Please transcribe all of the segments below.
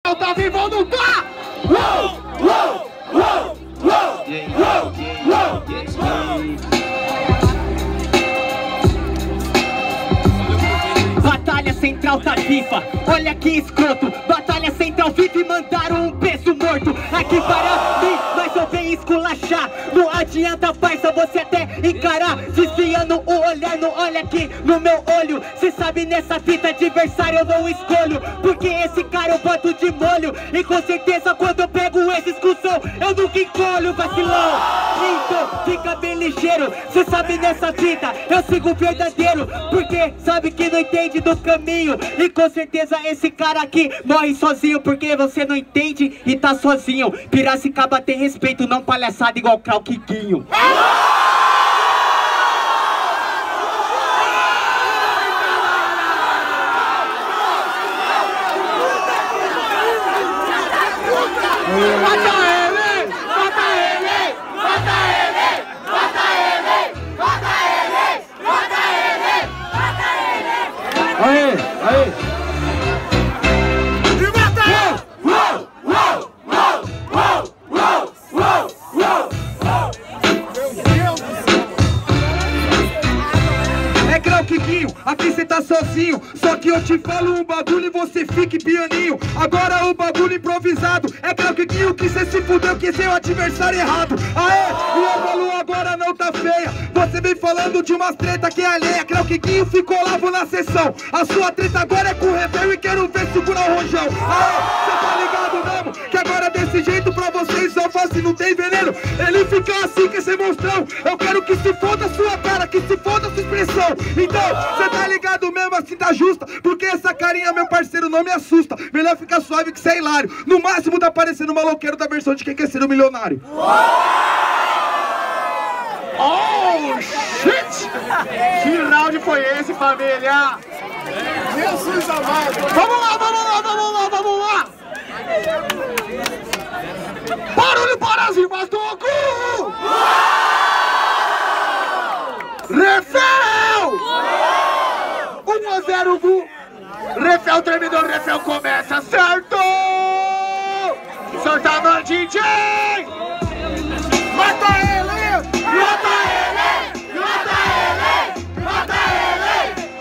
tá vivo ou não tá? Uou, uou, uou, uou, uou, uou. Batalha Central tá viva, olha que escroto. Batalha Central viva e mandaram um peso morto aqui para mim, mas eu venho esculachar. Não adianta, parça, você até encarar, desviando o olhar, não olha aqui no meu olho. Cê sabe, nessa fita adversário eu não escolho, porque esse cara eu boto de molho. E com certeza quando eu pego esse excursão eu nunca encolho, vacilão. Então fica bem ligeiro, cê sabe, nessa fita eu sigo verdadeiro, porque sabe que não entende do caminho. E com certeza esse cara aqui morre sozinho, porque você não entende e tá sozinho. Piracicaba tem respeito, não palhaçada igual Crauquiquinho. Aê, aê! E mata ele! Uou, uou, uou, uou, uou, uou, uou. Meu Deus do céu! É Crauquiquinho, aqui cê tá sozinho. Só que eu te falo um bagulho e você fique pianinho. Agora o bagulho improvisado é Crauquiquinho que cê se fudeu, que seu adversário errado. Aê, e a Balu agora não tá feia. Você vem falando de umas treta que é alheia. Crauquiquinho ficou lavo na sessão. A sua treta agora é com o Rebel e quero ver segurar o rojão. Aê, cê tá ligado mesmo? Que agora desse jeito pra vocês só faz se não tem veneno. Ele fica assim com esse monstrão. Eu quero que se foda a sua cara, que se foda a sua expressão. Então, cê tá ligado mesmo, assim tá justa, porque essa carinha, meu parceiro, não me assusta. Melhor ficar suave que cê é hilário. No máximo tá parecendo um maloqueiro da versão de Quem Quer Ser um Milionário. Oh, shit! Que round foi esse, família? Jesus amado! Vamos lá, vamos lá, vamos lá, vamos lá! Barulho para as rimas do Gu! Refel! 1-0 Gu! Refel terminou, Refel começa, certo! Solta a mão, DJ! Mata ele! Mata ele! Mata ele! Mata ele!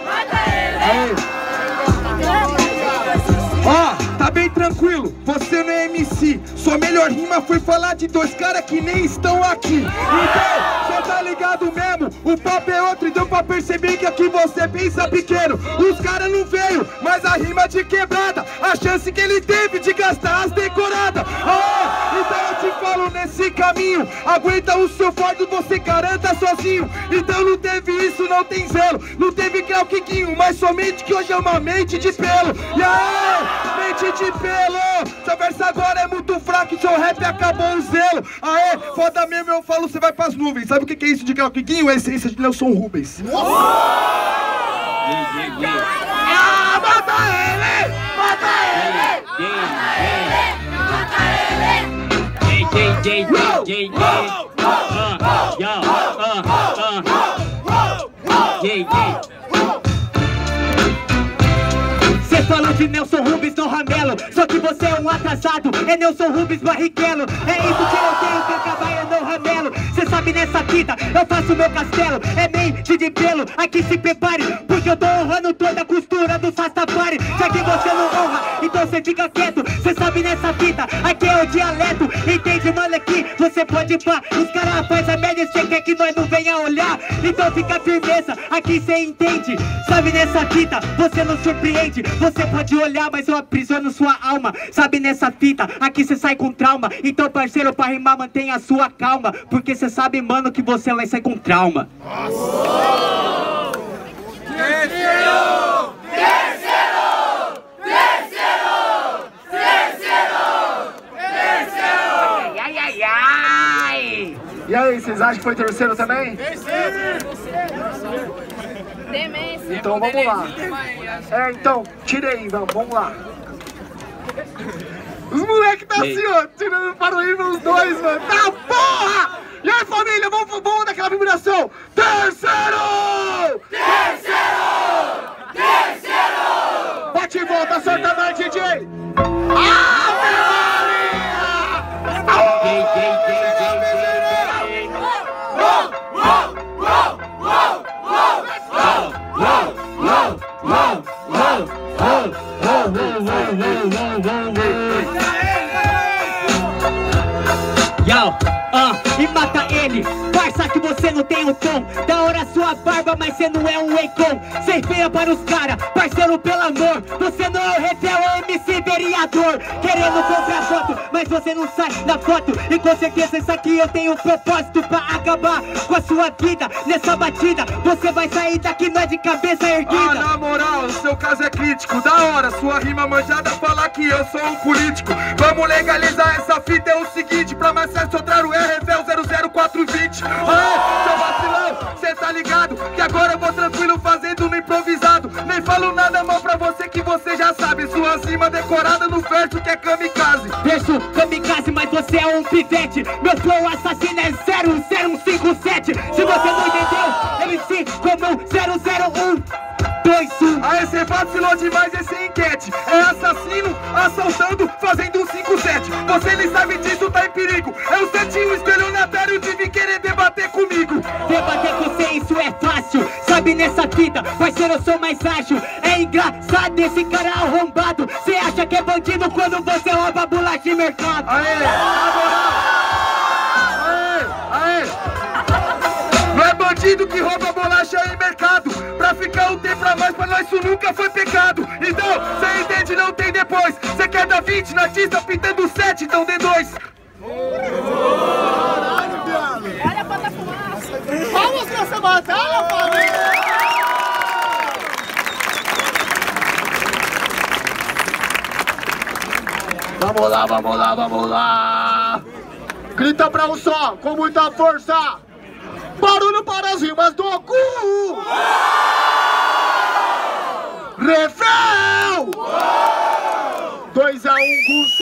Mata ele! Ó, tá bem tranquilo, você não é MC. Sua melhor rima foi falar de dois caras que nem estão aqui. Então, cê tá ligado mesmo? O papo é outro e deu pra perceber que aqui você pensa pequeno. Os caras não veio, mas a rima de quebrada, a chance que ele teve de gastar as decoradas. Então eu te falo nesse caminho, aguenta o seu fardo, você garanta sozinho. Então não teve isso, não tem zelo. Não teve Crauquiquinho, mas somente que hoje é uma mente de pelo. E aí, mente de pelo. Seu verso agora é muito fraco e seu rap acabou o zelo. Aê, foda mesmo, eu falo, você vai pras nuvens. Sabe o que é isso de Crauquiquinho? É a essência de Nelson Rubens. Ah, mata ele! Mata ele! Mata ele! Cê falou de Nelson Rubens no Ramelo, só que você é um atrasado, é Nelson Rubens Barrichello. É isso que eu tenho que acabar, é no Ramelo. Cê sabe, nessa fita eu faço meu castelo, é mente de pelo, aqui se prepare, porque eu tô honrando toda a costura do Rastafari. Já que você não honra, então cê fica quieto. Cê sabe, nessa fita, aqui é o dialeto. Entende, mano, aqui você pode pá. Os caras faz a média, cê quer que nós não venha olhar. Então fica firmeza, aqui cê entende. Sabe, nessa fita, você não surpreende. Você pode olhar, mas eu aprisiono sua alma. Sabe, nessa fita, aqui cê sai com trauma. Então, parceiro, pra rimar, mantenha a sua calma, porque cê sabe, mano, que você vai sair com trauma. Nossa. Terceiro! Terceiro! Terceiro! Terceiro! Terceiro! Ai, ai, ai! E aí, vocês acham que foi terceiro também? Terceiro! Demência. Então vamos lá. É, então, tira aí, vamos lá. Os moleques tá assim, ó, tirando para o nível os dois, mano. Tá porra! E aí, família, vamos dar aquela vibração. Terceiro! Terceiro! Terceiro! Bate e volta, solta a mão, DJ! Ah! E mata ele, parça que você não tem o tom. Da hora sua barba, mas cê não é um Akon. Cê feia para os cara, parceiro pelo amor. Você não é o Revel, é o MC vereador. Querendo comprar foto, mas você não sai na foto. E com certeza isso aqui eu tenho um propósito pra acabar com a sua vida. Nessa batida, você vai sair daqui não é de cabeça erguida. Na moral, o seu caso é crítico. Da hora, sua rima manjada fala que eu sou um político. Vamos legalizar essa fita, é o seguinte. Pra mais certo, Sotraro é Revel 00420. Aê, seu vacilão, cê tá ligado? Que agora eu vou tranquilo fazendo no improvisado. Nem falo nada mal pra você que você já sabe. Sua rima decorada no verso que é kamikaze. Verso kamikaze, mas você é um pivete. Meu flow assassino é 00157. Se você não entendeu, MC comum 00121. Aê, cê vacilou demais esse enquete. É assassino, assaltando, fazendo um 57. Você nem sabe disso, tá em perigo. Eu senti um estelionatário de vir querer debater comigo. Debater com você, isso é fácil. Sabe nessa fita, parceiro, eu sou mais ágil. É engraçado esse cara arrombado. Cê acha que é bandido quando você rouba bolacha de mercado. Aê, na moral. Aê. Não é bandido que rouba bolacha em mercado. Pra ficar um tempo a mais, pra nós isso nunca foi pecado. Então, cê entende, não tem depois. Cê quer dar 20 na artista pintando 7, então dê 2. Caralho, viado. Olha pra dar fumaça. Vamos pra essa batalha, família. Vamos lá, vamos lá, vamos lá! Grita pra um só, com muita força! Barulho para as rimas do cu! Revel! 2 a 1, Gus.